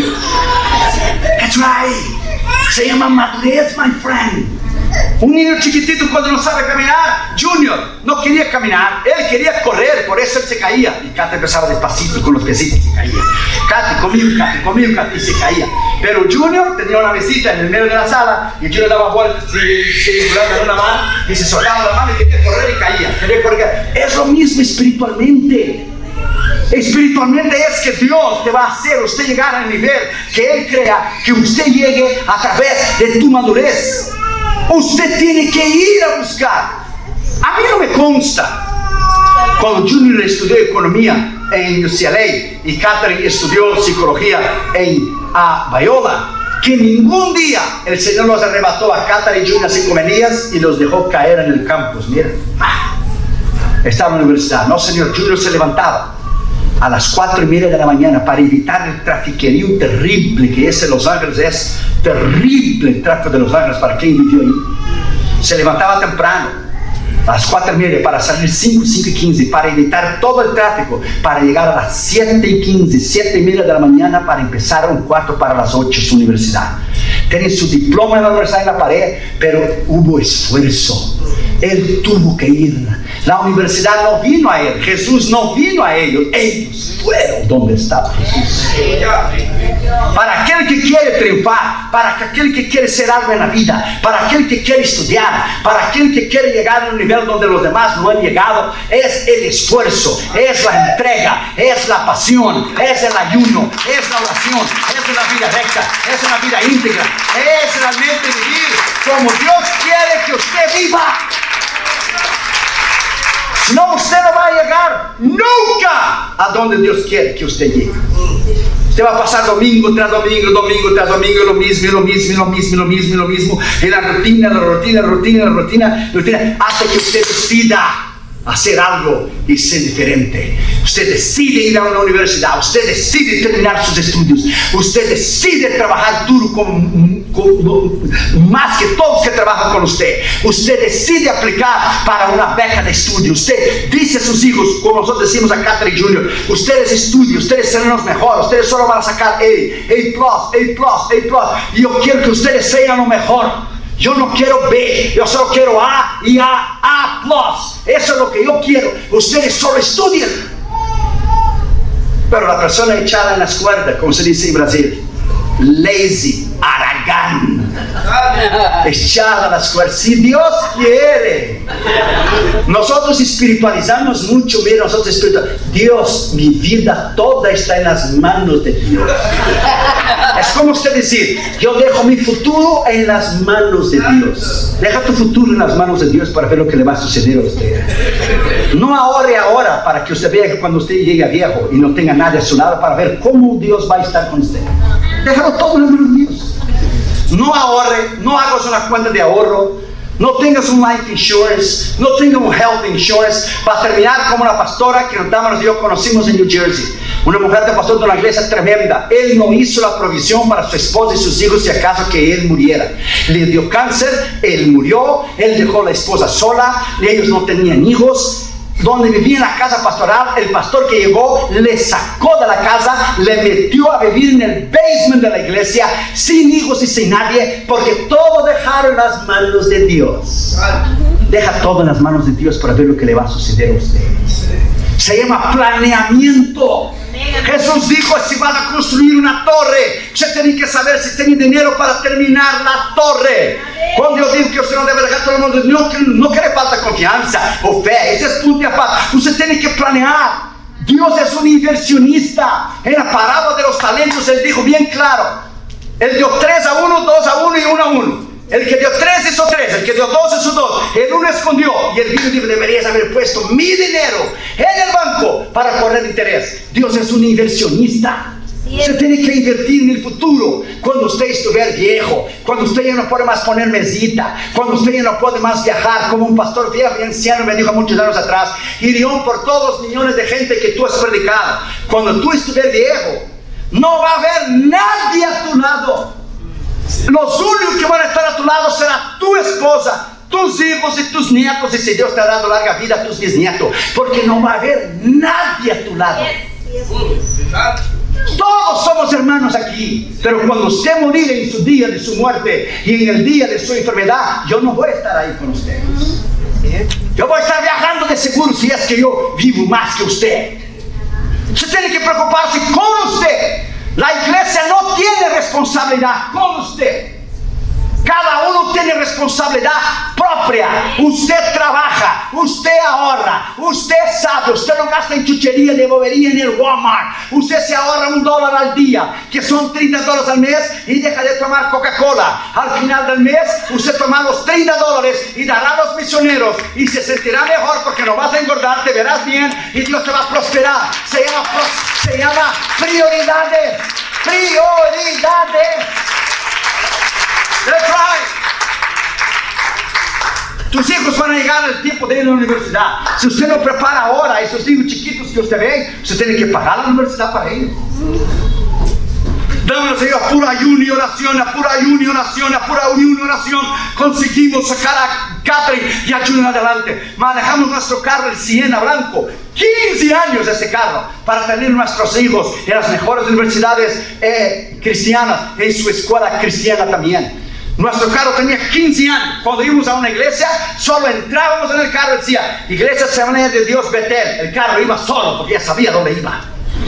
Speaker 1: That's right. Se llama madurez, my friend. Un niño chiquitito cuando no sabe caminar, Junior, no quería caminar, él quería correr, por eso él se caía. Y Katy empezaba despacito con los piecitos y se caía. Katy, conmigo, Katy, y se caía. Pero Junior tenía una mesita en el medio de la sala y Junior daba vueltas, circulando en una mano y se soltaba la mano y quería correr y caía. Es lo mismo espiritualmente. Espiritualmente es que Dios te va a hacer usted llegar al nivel que Él crea que usted llegue a través de tu madurez. Usted tiene que ir a buscar. A mí no me consta. Cuando Junior estudió economía en UCLA y Catherine estudió psicología en Biola, que ningún día el Señor los arrebató a Catherine y Junior 5 días y los dejó caer en el campus. Mira, estaba en la universidad. No, Señor, Junior se levantaba a las 4:30 de la mañana para evitar el trafiquerío terrible que es en Los Ángeles. Es terrible el tráfico de Los Ángeles para quien vivió ahí. Se levantaba temprano a las 4:30 para salir 5:15 para evitar todo el tráfico, para llegar a las 7:15, 7:30 de la mañana para empezar a un cuarto para las 8 su universidad. Tiene su diploma en la universidad en la pared, pero hubo esfuerzo. Él tuvo que ir. La universidad no vino a él, Jesús no vino a ellos fueron donde estaba Jesús. Para aquel que quiere triunfar, para aquel que quiere ser algo en la vida, para aquel que quiere estudiar, para aquel que quiere llegar a un nivel donde los demás no han llegado, es el esfuerzo, es la entrega, es la pasión, es el ayuno, es la oración, es una vida recta, es una vida íntegra, es realmente vivir como Dios quiere que usted viva. No, usted no va a llegar nunca a donde Dios quiere que usted llegue. Usted va a pasar domingo tras domingo, domingo tras domingo, lo mismo, en la rutina, hasta que usted decida hacer algo y ser diferente. Usted decide ir a una universidad, usted decide terminar sus estudios, usted decide trabajar duro más que todos que trabajan con usted. Usted decide aplicar para una beca de estudio. Usted dice a sus hijos, como nosotros decimos a Catherine Jr., ustedes estudien, ustedes serán los mejores, ustedes solo van a sacar A+, y yo quiero que ustedes sean lo mejor. Yo no quiero B, yo solo quiero A y A+. Eso es lo que yo quiero. Ustedes solo estudien. Pero la persona echada en las cuerdas, como se dice en Brasil, lazy, aragán, echada a las cuerdas. Si Dios quiere, nosotros espiritualizamos mucho. Mira, nosotros espiritualizamos. Dios, mi vida toda está en las manos de Dios. Es como usted decir, yo dejo mi futuro en las manos de Dios. Deja tu futuro en las manos de Dios para ver lo que le va a suceder a usted. No ahora para que usted vea que cuando usted llegue a viejo y no tenga nadie a su lado, para ver cómo Dios va a estar con usted. Déjalo todo en las manos de Dios. No ahorre, no hagas una cuenta de ahorro, No tengas un life insurance, no tengas un health insurance. Va a terminar como la pastora que Támaras y yo conocimos en New Jersey. Una mujer de pastor de una iglesia tremenda. Él no hizo la provisión para su esposa y sus hijos si acaso que él muriera. Le dio cáncer, él murió, él dejó a la esposa sola, y ellos no tenían hijos. Donde vivía en la casa pastoral, el pastor que llegó le sacó de la casa, le metió a vivir en el basement de la iglesia, sin hijos y sin nadie, porque todo dejaron en las manos de Dios. Deja todo en las manos de Dios para ver lo que le va a suceder a usted. Se llama planeamiento. Jesús dijo: si vas a construir una torre, usted tiene que saber si tiene dinero para terminar la torre. Cuando yo digo que usted no debe dejar todo el mundo, no que le falta confianza o fe, ese es punto y aparte. Usted tiene que planear. Dios es un inversionista. En la parábola de los talentos él dijo bien claro: él dio 3 a 1, 2 a 1 y 1 a 1. El que dio 3 hizo 3, el que dio 2 hizo 2, el 1 escondió, y el vino dijo: deberías haber puesto mi dinero en el banco para correr interés. Dios es un inversionista. Usted tiene que invertir en el futuro. Cuando usted estuviera viejo, cuando usted ya no puede más poner mesita, cuando usted ya no puede más viajar, como un pastor viejo y anciano me dijo muchos años atrás: Irión, por todos los millones de gente que tú has predicado, cuando tú estuvieras viejo, no va a haber nadie a tu lado. Los únicos que van a estar a tu lado será tu esposa, tus hijos y tus nietos, y si Dios te ha dado larga vida, tus bisnietos, porque no va a haber nadie a tu lado. Todos somos hermanos aquí, pero cuando usted morir en su día de su muerte y en el día de su enfermedad, yo no voy a estar ahí con usted. Yo voy a estar viajando de seguro si es que yo vivo más que usted. Usted tiene que preocuparse con usted. La iglesia no tiene responsabilidad con usted. Cada uno tiene responsabilidad propia. Usted trabaja, usted ahorra, usted sabe, usted no gasta en chuchería de bobería en el Walmart. Usted se ahorra $1 al día, que son $30 al mes, y deja de tomar Coca-Cola. Al final del mes, usted toma los $30 y dará a los misioneros, y se sentirá mejor porque no vas a engordar, te verás bien y Dios te va a prosperar. Se llama prioridades. Prioridades. That's right. Tus hijos van a llegar al tiempo de ir a la universidad. Si usted no prepara ahora a esos hijos chiquitos que usted ve, usted tiene que pagar la universidad para ellos. Dámonos a pura ayuno y oración, a pura ayuno y oración, a pura ayuno y oración. Conseguimos sacar a Catherine y a Julian adelante. Manejamos nuestro carro, el Siena blanco. 15 años ese carro para tener nuestros hijos en las mejores universidades cristianas, en su escuela cristiana también. Nuestro carro tenía 15 años. Cuando íbamos a una iglesia, solo entrábamos en el carro, decía: Iglesia Asamblea de Dios Betel. El carro iba solo porque ya sabía dónde iba.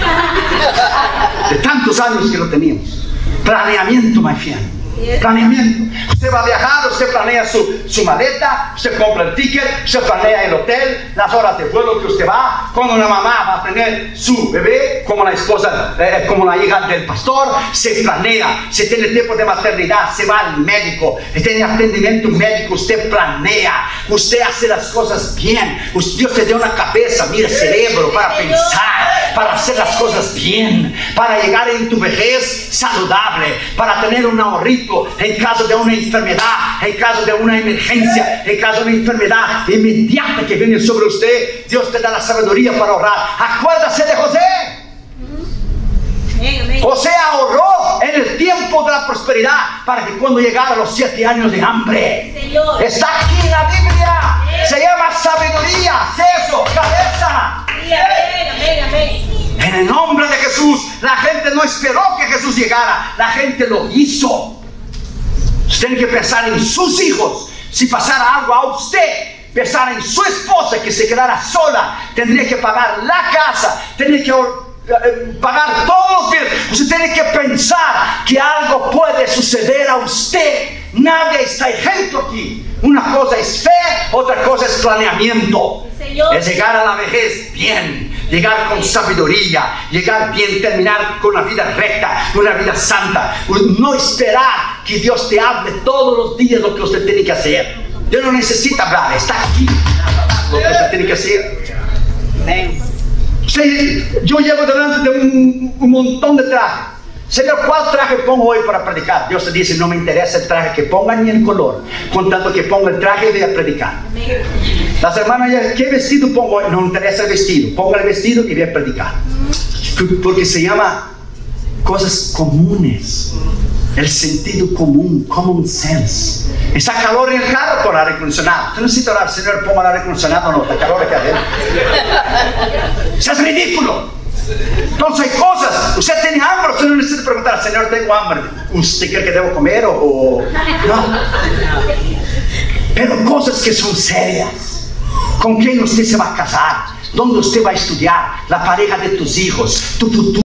Speaker 1: De tantos años que lo teníamos. Planeamiento, my friend. Planeamiento. Usted va a viajar, usted planea su maleta, usted compra el ticket, usted planea el hotel, las horas de vuelo que usted va. Cuando una mamá va a tener su bebé, como la esposa, como la hija del pastor, se planea. Se tiene tiempo de maternidad, se va al médico, tiene atendimiento médico, usted planea, usted hace las cosas bien. Dios te dio una cabeza, mira, cerebro para pensar, para hacer las cosas bien, para llegar en tu vejez saludable, para tener un ahorrito en caso de una enfermedad, en caso de una emergencia, en caso de una enfermedad inmediata que viene sobre usted. Dios te da la sabiduría para ahorrar. Acuérdase de José. José ahorró en el tiempo de la prosperidad para que cuando llegara a los 7 años de hambre, está aquí en la Biblia, se llama sabiduría, seso, cabeza. En el nombre de Jesús. La gente no esperó que Jesús llegara, la gente lo hizo. Usted tiene que pensar en sus hijos. Si pasara algo a usted, pensar en su esposa que se quedara sola, tendría que pagar la casa, tendría que pagar todos los bienes. Usted tiene que pensar que algo puede suceder a usted. Nadie está ejemplo aquí. Una cosa es fe, otra cosa es planeamiento. Es llegar a la vejez bien, llegar con sabiduría, llegar bien, terminar con una vida recta, una vida santa. No esperar que Dios te hable todos los días lo que usted tiene que hacer. Dios no necesita hablar, está aquí lo que usted tiene que hacer. Yo llevo delante de un montón de trajes. Señor, ¿cuál traje pongo hoy para predicar? Dios te dice, no me interesa el traje que ponga ni el color, con tanto que ponga el traje y voy a predicar. Las hermanas, ¿qué vestido pongo hoy? No me interesa el vestido, ponga el vestido y voy a predicar. Porque se llama cosas comunes, el sentido común, common sense. Está calor en el carro, por aire acondicionado. Usted necesita orar, Señor, ponga el aire acondicionado, no, está calor aquí adentro. Eso es ridículo. Entonces hay cosas, usted tiene hambre, usted no necesita preguntar, Señor, tengo hambre, ¿usted cree que debo comer o no? Pero cosas que son serias. ¿Con quién usted se va a casar? ¿Dónde usted va a estudiar? La pareja de tus hijos, tu futuro.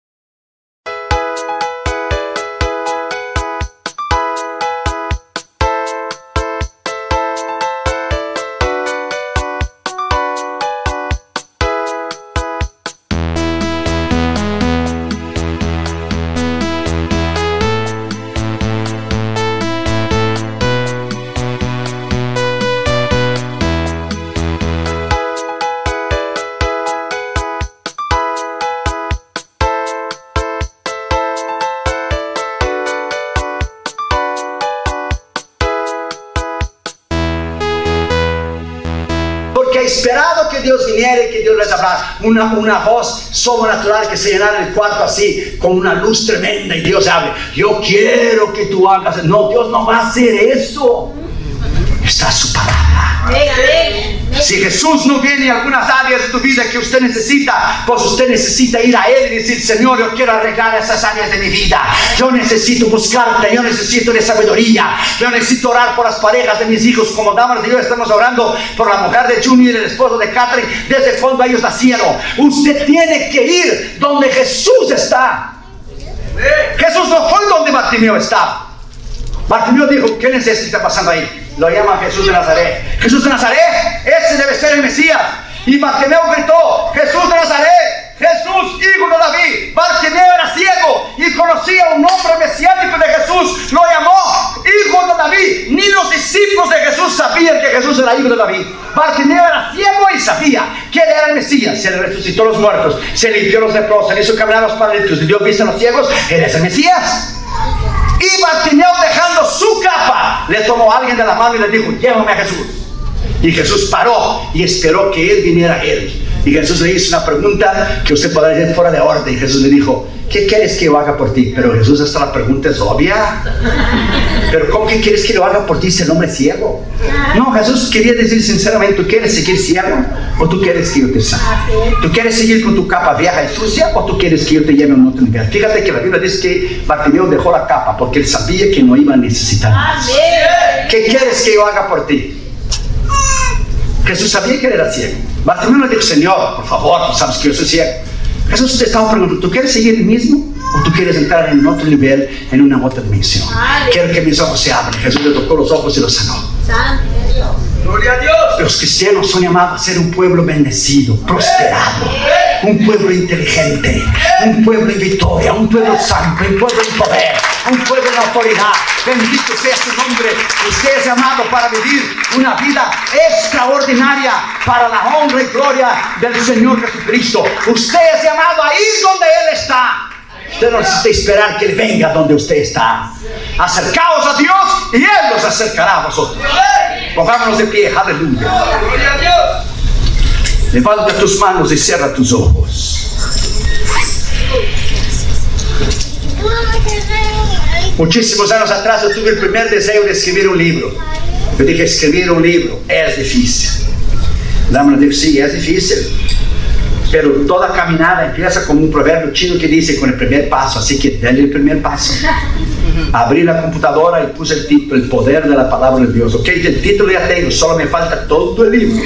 Speaker 1: Esperado que Dios viniera y que Dios les hablara, una voz sobrenatural que se llenara el cuarto así con una luz tremenda y Dios hable, yo quiero que tú hagas. No, Dios no va a hacer eso. Está su palabra. Si Jesús no viene en algunas áreas de tu vida que usted necesita, pues usted necesita ir a Él y decir, Señor, yo quiero arreglar esas áreas de mi vida, yo necesito buscarte, yo necesito de sabiduría, yo necesito orar por las parejas de mis hijos, como damas y yo estamos orando por la mujer de Junior y el esposo de Catherine. Desde el fondo ellos nacieron. Usted tiene que ir donde Jesús está. Jesús no fue donde Bartimeo estaba. Bartimeo dijo, ¿qué necesita pasando ahí? Lo llama Jesús de Nazaret. Jesús de Nazaret, ese debe ser el Mesías. Y Bartimeo gritó, Jesús de Nazaret, Jesús, hijo de David. Bartimeo era ciego y conocía un nombre mesiánico de Jesús. Lo llamó hijo de David. Ni los discípulos de Jesús sabían que Jesús era hijo de David. Bartimeo era ciego y sabía que él era el Mesías. Se le resucitó a los muertos, se limpió los leprosos, se le hizo caminar a los paralíticos, le dio vista a los ciegos. Él es el Mesías. Y Bartimeo, dejando su capa, le tomó a alguien de la mano y le dijo, llévame a Jesús. Y Jesús paró y esperó que él viniera a él. Y Jesús le hizo una pregunta que usted podrá decir fuera de orden. Y Jesús le dijo, ¿qué quieres que yo haga por ti? Pero Jesús, hasta la pregunta es obvia. Pero ¿cómo que quieres que lo haga por ti si el hombre es ciego? No, Jesús quería decir sinceramente, ¿tú quieres seguir ciego o tú quieres que yo te sane? ¿Tú quieres seguir con tu capa vieja y sucia o tú quieres que yo te lleve a un otro nivel? Fíjate que la Biblia dice que Bartimeo dejó la capa porque él sabía que no iba a necesitar más. ¿Qué quieres que yo haga por ti? Jesús sabía que él era ciego. Bartimeo le dijo, Señor, por favor, tú sabes que yo soy ciego. Jesús te estaba preguntando, ¿tú quieres seguir el mismo o tú quieres entrar en otro nivel, en una otra dimensión? Quiero que mis ojos se abran. Jesús le tocó los ojos y los sanó. Gloria a Dios. Los cristianos son llamados a ser un pueblo bendecido, prosperado, un pueblo inteligente, un pueblo en victoria, un pueblo santo, un pueblo en poder, un pueblo en autoridad. Bendito sea su nombre. Usted es llamado para vivir una vida extraordinaria para la honra y gloria del Señor Jesucristo. Usted es llamado a ir donde Él está. Usted no necesita esperar que Él venga donde usted está. Acercaos a Dios y Él los acercará a vosotros. Pongámonos de pie, aleluya. Levanta tus manos y cierra tus ojos. Muchísimos años atrás yo tuve el primer deseo de escribir un libro. Yo dije, escribir un libro es difícil. La dama dijo, sí, es difícil. Pero toda caminada empieza con un proverbio chino que dice, con el primer paso. Así que denle el primer paso. Abrí la computadora y puse el título, el poder de la palabra de Dios. Ok, el título ya tengo, solo me falta todo el libro.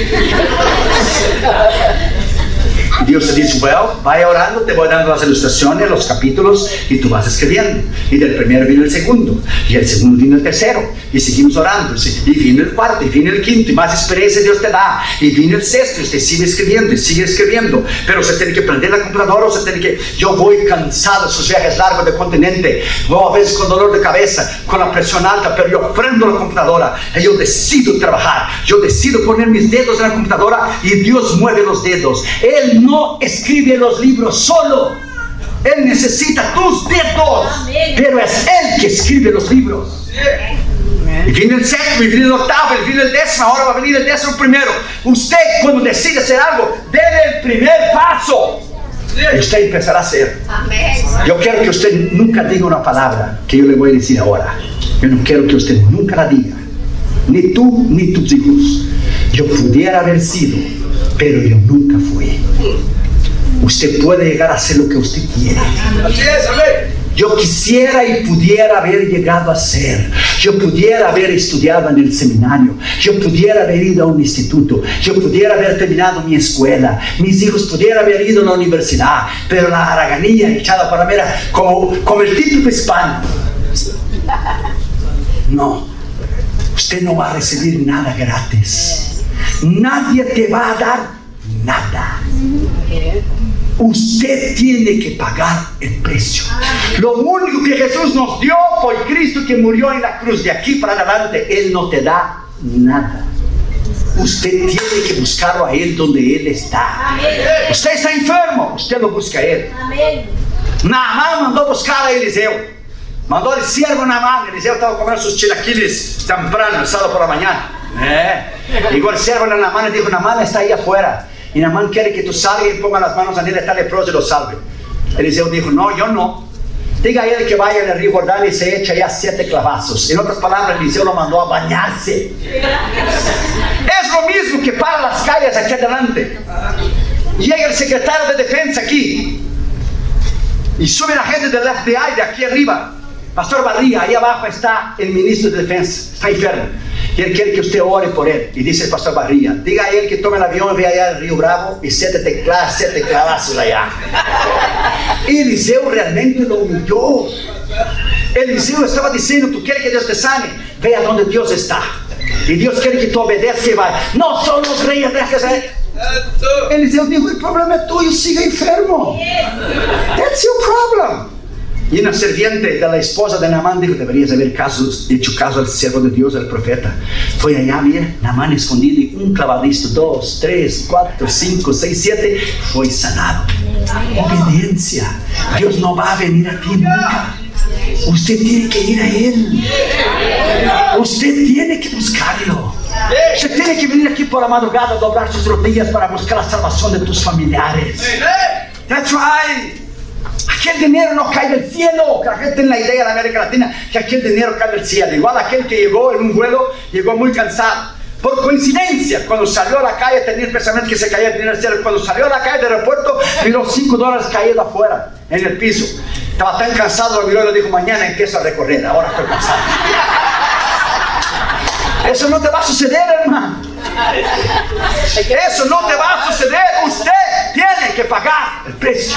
Speaker 1: Dios te dice, bueno, vaya orando, te voy dando las ilustraciones, los capítulos, y tú vas escribiendo. Y del primero viene el segundo, y el segundo viene el tercero, y seguimos orando, y viene el cuarto, y viene el quinto, y más experiencia Dios te da, y viene el sexto, y usted sigue escribiendo, y sigue escribiendo. Pero se tiene que prender la computadora, o se tiene que, yo voy cansado de esos viajes largos de continente, voy a veces con dolor de cabeza, con la presión alta, pero yo prendo la computadora, y yo decido trabajar, yo decido poner mis dedos en la computadora, y Dios mueve los dedos. Él no escribe los libros solo. Él necesita tus dedos, pero es Él que escribe los libros. Y viene el séptimo, y viene el octavo, y viene el décimo, ahora va a venir el 11º. Usted, cuando decide hacer algo, déle el primer paso. Y usted empezará a hacer. Yo quiero que usted nunca diga una palabra que yo le voy a decir ahora. Yo no quiero que usted nunca la diga. Ni tú, ni tus hijos. Yo pudiera haber sido, pero yo nunca fui. Usted puede llegar a hacer lo que usted quiere. Yo quisiera y pudiera haber llegado a ser. Yo pudiera haber estudiado en el seminario. Yo pudiera haber ido a un instituto. Yo pudiera haber terminado mi escuela. Mis hijos pudieran haber ido a la universidad. Pero la haraganía echada para mera como el típico hispano. No. Usted no va a recibir nada gratis. Nadie te va a dar nada. Usted tiene que pagar el precio. Lo único que Jesús nos dio fue Cristo que murió en la cruz. De aquí para adelante Él no te da nada. Usted tiene que buscarlo a Él donde Él está. Usted está enfermo, usted lo busca a Él. Naamán mandó buscar a Eliseo. Mandó el siervo Naamán. Eliseo estaba comiendo sus chilaquiles temprano, el sábado por la mañana. Llegó el siervo Naamán y dijo: Naamán está ahí afuera. Y Naamán quiere que tú salgas y pongas las manos en él, está leproso y lo salve. Eliseo dijo: no, yo no. Diga a él que vaya en el río Jordán y se echa ya 7 clavazos. En otras palabras, Eliseo lo mandó a bañarse. Es lo mismo que para las calles aquí adelante. Llega el secretario de defensa aquí y sube la gente del FBI de aquí arriba. Pastor Barriga, ahí abajo está el ministro de defensa, está enfermo. Y él quiere que usted ore por él. Y dice el pastor Barriga: diga a él que tome el avión, ve allá al Río Bravo y 7 clavazos allá. Y Eliseo realmente lo humilló. Eliseo estaba diciendo: tú quieres que Dios te sane, ve a donde Dios está. Y Dios quiere que tú obedezcas y vaya. No son los reyes de Israel. Eliseo dijo: el problema es tuyo, sigue enfermo. That's your problem. Y una sirviente de la esposa de Naamán dijo: deberías haber hecho caso al siervo de Dios, al profeta. Fue allá, mira, Naamán escondido, y un clavadito, 2, 3, 4, 5, 6, 7, fue sanado. Obediencia. Dios no va a venir a ti nunca. Usted tiene que ir a Él. Usted tiene que buscarlo. Usted tiene que venir aquí por la madrugada, doblar sus rodillas para buscar la salvación de tus familiares. That's right. Aquel dinero no cae del cielo. La gente tiene la idea de América Latina que aquel dinero cae del cielo. Igual aquel que llegó en un vuelo, llegó muy cansado. Por coincidencia, cuando salió a la calle tenía el pensamiento que se caía el dinero del cielo. Cuando salió a la calle del aeropuerto, miró $5 caídos afuera, en el piso. Estaba tan cansado, lo miró y le dijo: mañana empiezo a recorrer, ahora estoy cansado. Eso no te va a suceder, hermano. Eso no te va a suceder. Usted tiene que pagar el precio.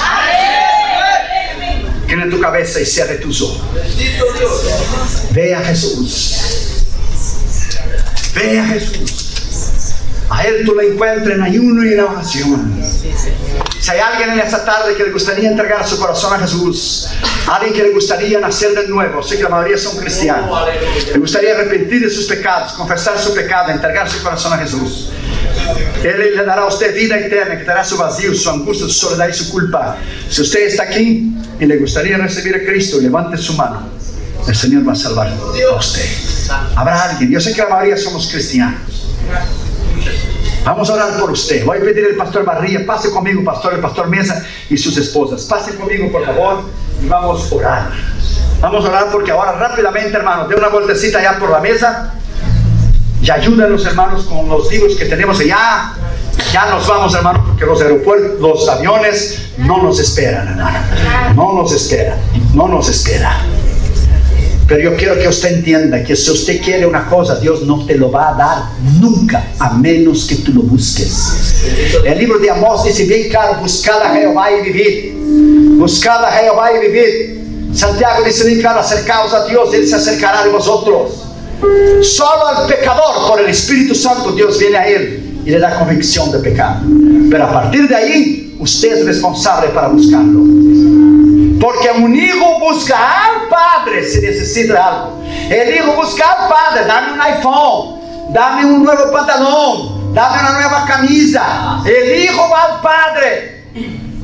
Speaker 1: Tiene tu cabeza y cierre tus ojos. Ve a Jesús. Ve a Jesús. A Él tú lo encuentras en ayuno y en oración. Si hay alguien en esta tarde que le gustaría entregar su corazón a Jesús, alguien que le gustaría nacer de nuevo, sé que la mayoría son cristianos, le gustaría arrepentir de sus pecados, confesar su pecado, entregar su corazón a Jesús, Él le dará a usted vida eterna, quitará su vacío, su angustia, su soledad y su culpa. Si usted está aquí y le gustaría recibir a Cristo, levante su mano. El Señor va a salvar a usted. Habrá alguien. Yo sé que la mayoría somos cristianos. Vamos a orar por usted. Voy a pedir al pastor Barriga, pase conmigo, pastor, el pastor Mesa y sus esposas. Pase conmigo, por favor, y vamos a orar. Vamos a orar porque ahora rápidamente, hermanos, dé una vueltecita allá por la mesa y ayuden a los hermanos con los libros que tenemos allá. Ya nos vamos, hermanos, porque los aeropuertos, los aviones no nos esperan, hermano. No nos esperan, no nos esperan. Pero yo quiero que usted entienda que si usted quiere una cosa, Dios no te lo va a dar nunca, a menos que tú lo busques. El libro de Amós dice bien claro: buscad a Jehová y vivid. Buscad a Jehová y vivid. Santiago dice bien claro: acercaos a Dios, Él se acercará de vosotros. Solo al pecador, por el Espíritu Santo, Dios viene a él y le da convicción de pecado. Pero a partir de ahí, usted es responsable para buscarlo. Porque un hijo busca al padre si necesita algo. El hijo busca al padre: dame un iPhone, dame un nuevo pantalón, dame una nueva camisa. El hijo va al padre.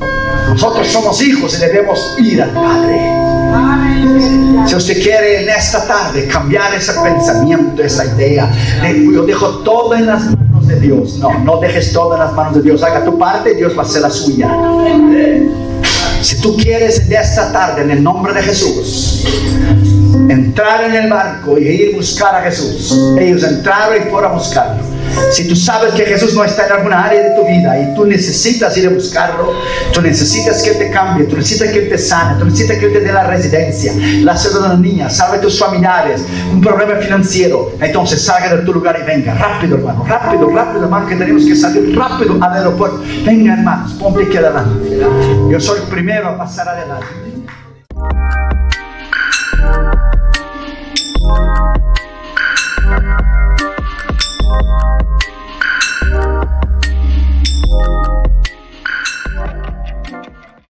Speaker 1: Nosotros somos hijos y debemos ir al Padre. Si usted quiere en esta tarde cambiar ese pensamiento, esa idea de yo dejo todo en las manos de Dios, no dejes todo en las manos de Dios. Haga tu parte y Dios va a hacer la suya. Si tú quieres en esta tarde, en el nombre de Jesús, entrar en el barco y ir a buscar a Jesús, ellos entraron y fueron a buscarlo. Si tú sabes que Jesús no está en alguna área de tu vida y tú necesitas ir a buscarlo, tú necesitas que Él te cambie, tú necesitas que Él te sane, tú necesitas que Él te dé la residencia, la ciudadanía, salve a tus familiares, un problema financiero, entonces salga de tu lugar y venga. Rápido, hermano, hermano, que tenemos que salir rápido al aeropuerto. Venga, hermanos, ponte aquí adelante. Yo soy el primero a pasar adelante.